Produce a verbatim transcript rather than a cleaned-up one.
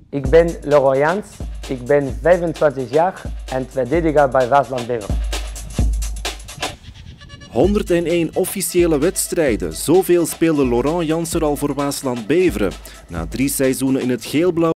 Ik ben Laurent Jans, ik ben vijfentwintig jaar en verdediger bij Waasland Beveren. honderdéén officiële wedstrijden, zoveel speelde Laurent Jans er al voor Waasland Beveren. Na drie seizoenen in het geelblauw